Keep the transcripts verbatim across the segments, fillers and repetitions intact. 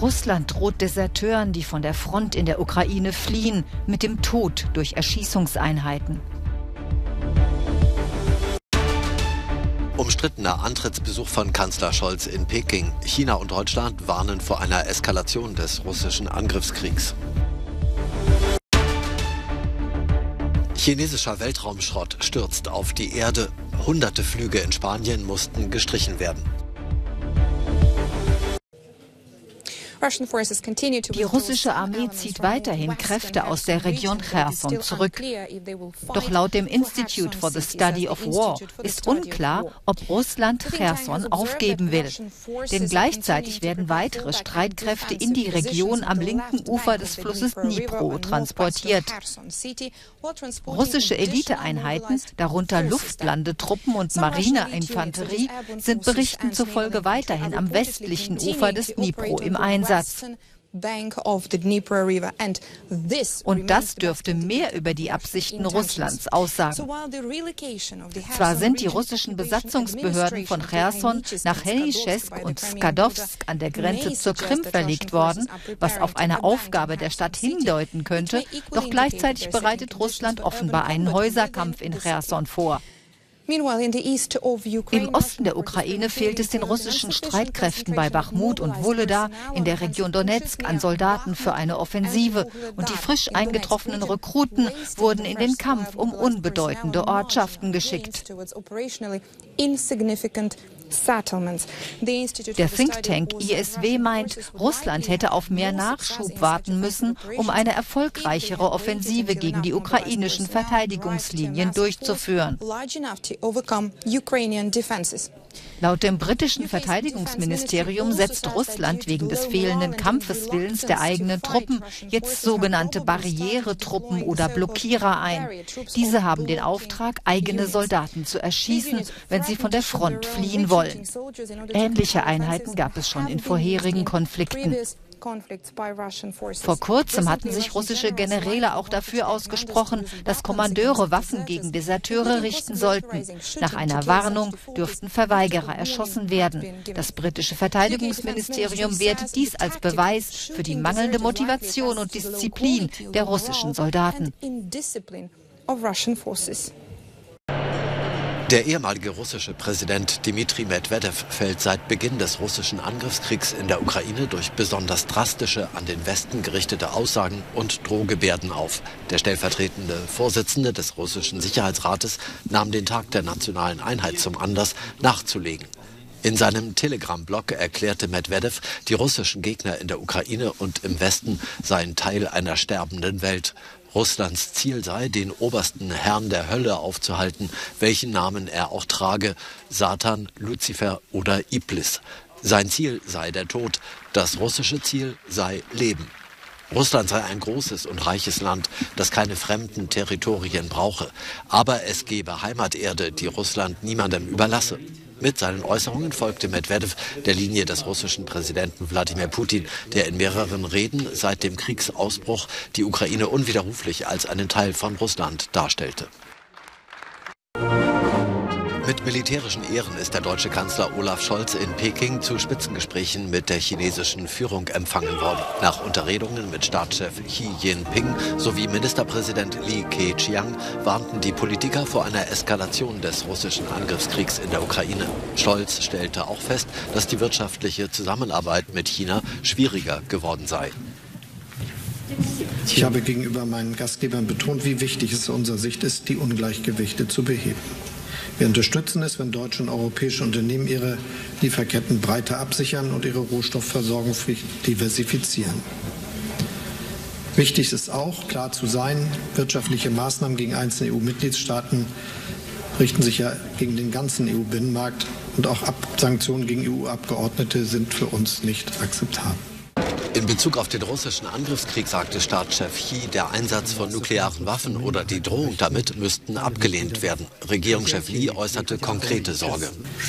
Russland droht Deserteuren, die von der Front in der Ukraine fliehen, mit dem Tod durch Erschießungseinheiten. Umstrittener Antrittsbesuch von Kanzler Scholz in Peking. China und Deutschland warnen vor einer Eskalation des russischen Angriffskriegs. Chinesischer Weltraumschrott stürzt auf die Erde. Hunderte Flüge in Spanien mussten gestrichen werden. Die russische Armee zieht weiterhin Kräfte aus der Region Cherson zurück. Doch laut dem Institute for the Study of War ist unklar, ob Russland Cherson aufgeben will. Denn gleichzeitig werden weitere Streitkräfte in die Region am linken Ufer des Flusses Dnipro transportiert. Russische Eliteeinheiten, darunter Luftlandetruppen und Marineinfanterie, sind Berichten zufolge weiterhin am westlichen Ufer des Dnipro im Einsatz. Und das dürfte mehr über die Absichten Russlands aussagen. Zwar sind die russischen Besatzungsbehörden von Cherson nach Henischesk und Skadowsk an der Grenze zur Krim verlegt worden, was auf eine Aufgabe der Stadt hindeuten könnte, doch gleichzeitig bereitet Russland offenbar einen Häuserkampf in Cherson vor. Im Osten der Ukraine fehlt es den russischen Streitkräften bei Bachmut und Wuhledar in der Region Donetsk an Soldaten für eine Offensive, und die frisch eingetroffenen Rekruten wurden in den Kampf um unbedeutende Ortschaften geschickt. Der Think Tank I S W meint, Russland hätte auf mehr Nachschub warten müssen, um eine erfolgreichere Offensive gegen die ukrainischen Verteidigungslinien durchzuführen. Laut dem britischen Verteidigungsministerium setzt Russland wegen des fehlenden Kampfeswillens der eigenen Truppen jetzt sogenannte Barrieretruppen oder Blockierer ein. Diese haben den Auftrag, eigene Soldaten zu erschießen, wenn sie von der Front fliehen wollen. Ähnliche Einheiten gab es schon in vorherigen Konflikten. Vor kurzem hatten sich russische Generäle auch dafür ausgesprochen, dass Kommandeure Waffen gegen Deserteure richten sollten. Nach einer Warnung dürften Verweigerer erschossen werden. Das britische Verteidigungsministerium wertet dies als Beweis für die mangelnde Motivation und Disziplin der russischen Soldaten. Der ehemalige russische Präsident Dmitri Medvedev fällt seit Beginn des russischen Angriffskriegs in der Ukraine durch besonders drastische, an den Westen gerichtete Aussagen und Drohgebärden auf. Der stellvertretende Vorsitzende des russischen Sicherheitsrates nahm den Tag der nationalen Einheit zum Anlass, nachzulegen. In seinem Telegram-Blog erklärte Medvedev, die russischen Gegner in der Ukraine und im Westen seien Teil einer sterbenden Welt. Russlands Ziel sei, den obersten Herrn der Hölle aufzuhalten, welchen Namen er auch trage, Satan, Luzifer oder Iblis. Sein Ziel sei der Tod, das russische Ziel sei Leben. Russland sei ein großes und reiches Land, das keine fremden Territorien brauche. Aber es gebe Heimaterde, die Russland niemandem überlasse. Mit seinen Äußerungen folgte Medvedev der Linie des russischen Präsidenten Wladimir Putin, der in mehreren Reden seit dem Kriegsausbruch die Ukraine unwiderruflich als einen Teil von Russland darstellte. Mit militärischen Ehren ist der deutsche Kanzler Olaf Scholz in Peking zu Spitzengesprächen mit der chinesischen Führung empfangen worden. Nach Unterredungen mit Staatschef Xi Jinping sowie Ministerpräsident Li Keqiang warnten die Politiker vor einer Eskalation des russischen Angriffskriegs in der Ukraine. Scholz stellte auch fest, dass die wirtschaftliche Zusammenarbeit mit China schwieriger geworden sei. Ich habe gegenüber meinen Gastgebern betont, wie wichtig es aus unserer Sicht ist, die Ungleichgewichte zu beheben. Wir unterstützen es, wenn deutsche und europäische Unternehmen ihre Lieferketten breiter absichern und ihre Rohstoffversorgung diversifizieren. Wichtig ist auch, klar zu sein, wirtschaftliche Maßnahmen gegen einzelne E U-Mitgliedstaaten richten sich ja gegen den ganzen E U-Binnenmarkt, und auch Sanktionen gegen E U-Abgeordnete sind für uns nicht akzeptabel. In Bezug auf den russischen Angriffskrieg sagte Staatschef Xi, der Einsatz von nuklearen Waffen oder die Drohung damit müssten abgelehnt werden. Regierungschef Li äußerte konkrete Sorge.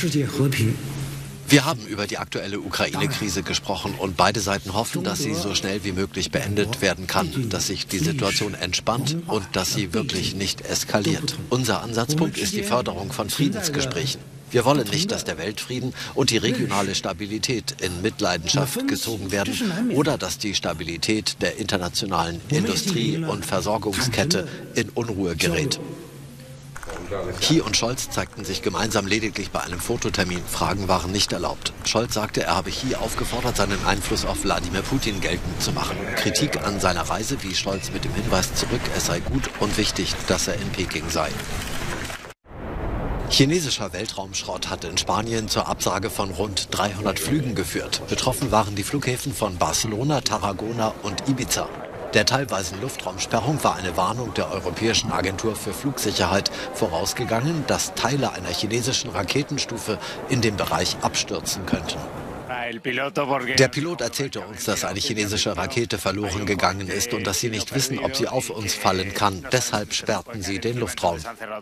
Wir haben über die aktuelle Ukraine-Krise gesprochen und beide Seiten hoffen, dass sie so schnell wie möglich beendet werden kann, dass sich die Situation entspannt und dass sie wirklich nicht eskaliert. Unser Ansatzpunkt ist die Förderung von Friedensgesprächen. Wir wollen nicht, dass der Weltfrieden und die regionale Stabilität in Mitleidenschaft gezogen werden oder dass die Stabilität der internationalen Industrie- und Versorgungskette in Unruhe gerät. Xi und Scholz zeigten sich gemeinsam lediglich bei einem Fototermin. Fragen waren nicht erlaubt. Scholz sagte, er habe Xi aufgefordert, seinen Einfluss auf Wladimir Putin geltend zu machen. Kritik an seiner Reise wies Scholz mit dem Hinweis zurück, es sei gut und wichtig, dass er in Peking sei. Chinesischer Weltraumschrott hatte in Spanien zur Absage von rund dreihundert Flügen geführt. Betroffen waren die Flughäfen von Barcelona, Tarragona und Ibiza. Der teilweisen Luftraumsperrung war eine Warnung der Europäischen Agentur für Flugsicherheit vorausgegangen, dass Teile einer chinesischen Raketenstufe in dem Bereich abstürzen könnten. Der Pilot erzählte uns, dass eine chinesische Rakete verloren gegangen ist und dass sie nicht wissen, ob sie auf uns fallen kann. Deshalb sperrten sie den Luftraum.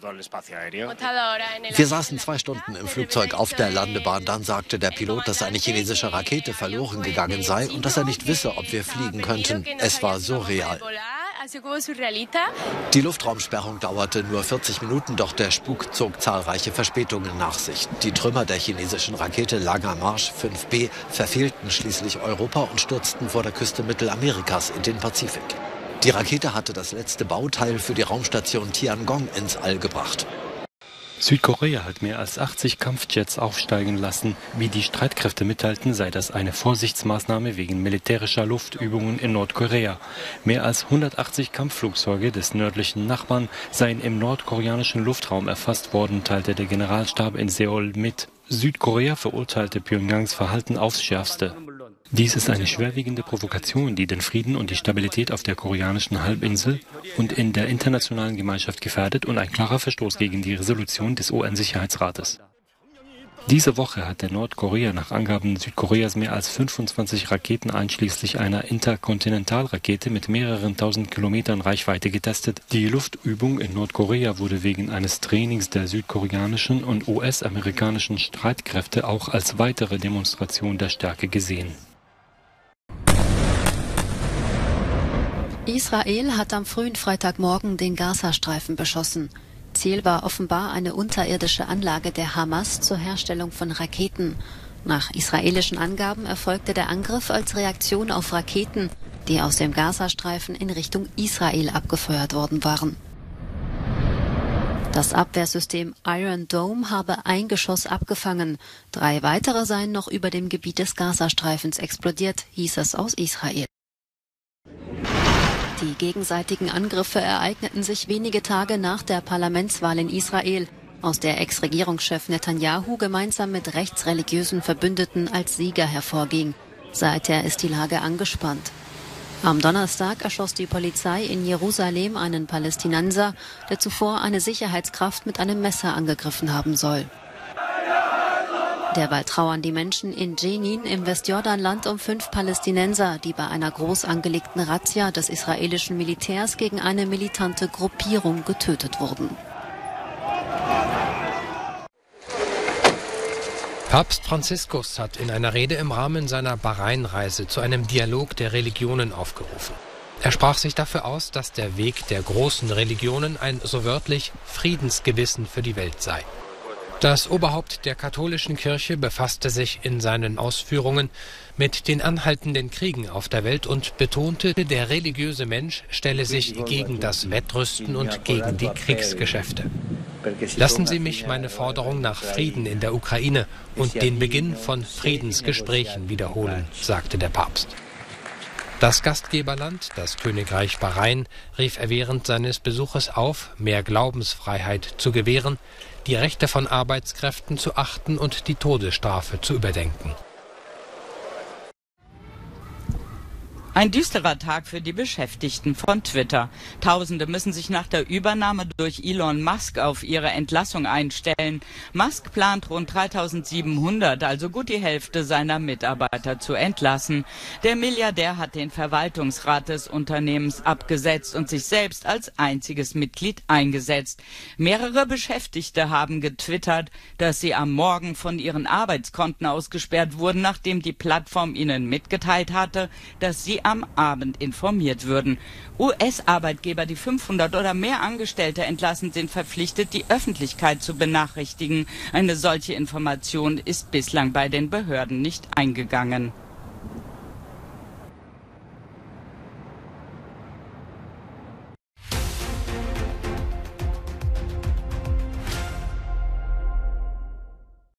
Wir saßen zwei Stunden im Flugzeug auf der Landebahn. Dann sagte der Pilot, dass eine chinesische Rakete verloren gegangen sei und dass er nicht wisse, ob wir fliegen könnten. Es war surreal. Die Luftraumsperrung dauerte nur vierzig Minuten, doch der Spuk zog zahlreiche Verspätungen nach sich. Die Trümmer der chinesischen Rakete Langer Marsch fünf B verfehlten schließlich Europa und stürzten vor der Küste Mittelamerikas in den Pazifik. Die Rakete hatte das letzte Bauteil für die Raumstation Tiangong ins All gebracht. Südkorea hat mehr als achtzig Kampfjets aufsteigen lassen. Wie die Streitkräfte mitteilten, sei das eine Vorsichtsmaßnahme wegen militärischer Luftübungen in Nordkorea. Mehr als hundertachtzig Kampfflugzeuge des nördlichen Nachbarn seien im nordkoreanischen Luftraum erfasst worden, teilte der Generalstab in Seoul mit. Südkorea verurteilte Pyongyangs Verhalten aufs Schärfste. Dies ist eine schwerwiegende Provokation, die den Frieden und die Stabilität auf der koreanischen Halbinsel und in der internationalen Gemeinschaft gefährdet und ein klarer Verstoß gegen die Resolution des U N-Sicherheitsrates. Diese Woche hat der Nordkorea nach Angaben Südkoreas mehr als fünfundzwanzig Raketen einschließlich einer Interkontinentalrakete mit mehreren tausend Kilometern Reichweite getestet. Die Luftübung in Nordkorea wurde wegen eines Trainings der südkoreanischen und U S-amerikanischen Streitkräfte auch als weitere Demonstration der Stärke gesehen. Israel hat am frühen Freitagmorgen den Gazastreifen beschossen. Ziel war offenbar eine unterirdische Anlage der Hamas zur Herstellung von Raketen. Nach israelischen Angaben erfolgte der Angriff als Reaktion auf Raketen, die aus dem Gazastreifen in Richtung Israel abgefeuert worden waren. Das Abwehrsystem Iron Dome habe ein Geschoss abgefangen. Drei weitere seien noch über dem Gebiet des Gazastreifens explodiert, hieß es aus Israel. Die gegenseitigen Angriffe ereigneten sich wenige Tage nach der Parlamentswahl in Israel, aus der Ex-Regierungschef Netanyahu gemeinsam mit rechtsreligiösen Verbündeten als Sieger hervorging. Seither ist die Lage angespannt. Am Donnerstag erschoss die Polizei in Jerusalem einen Palästinenser, der zuvor eine Sicherheitskraft mit einem Messer angegriffen haben soll. Derweil trauern die Menschen in Jenin im Westjordanland um fünf Palästinenser, die bei einer groß angelegten Razzia des israelischen Militärs gegen eine militante Gruppierung getötet wurden. Papst Franziskus hat in einer Rede im Rahmen seiner Bahrain-Reise zu einem Dialog der Religionen aufgerufen. Er sprach sich dafür aus, dass der Weg der großen Religionen ein so wörtlich Friedensgewissen für die Welt sei. Das Oberhaupt der katholischen Kirche befasste sich in seinen Ausführungen mit den anhaltenden Kriegen auf der Welt und betonte, der religiöse Mensch stelle sich gegen das Wettrüsten und gegen die Kriegsgeschäfte. Lassen Sie mich meine Forderung nach Frieden in der Ukraine und den Beginn von Friedensgesprächen wiederholen, sagte der Papst. Das Gastgeberland, das Königreich Bahrain, rief er während seines Besuches auf, mehr Glaubensfreiheit zu gewähren, die Rechte von Arbeitskräften zu achten und die Todesstrafe zu überdenken. Ein düsterer Tag für die Beschäftigten von Twitter. Tausende müssen sich nach der Übernahme durch Elon Musk auf ihre Entlassung einstellen. Musk plant rund dreitausendsiebenhundert, also gut die Hälfte seiner Mitarbeiter, zu entlassen. Der Milliardär hat den Verwaltungsrat des Unternehmens abgesetzt und sich selbst als einziges Mitglied eingesetzt. Mehrere Beschäftigte haben getwittert, dass sie am Morgen von ihren Arbeitskonten ausgesperrt wurden, nachdem die Plattform ihnen mitgeteilt hatte, dass sie die am Abend informiert würden. U S-Arbeitgeber, die fünfhundert oder mehr Angestellte entlassen, sind verpflichtet, die Öffentlichkeit zu benachrichtigen. Eine solche Information ist bislang bei den Behörden nicht eingegangen.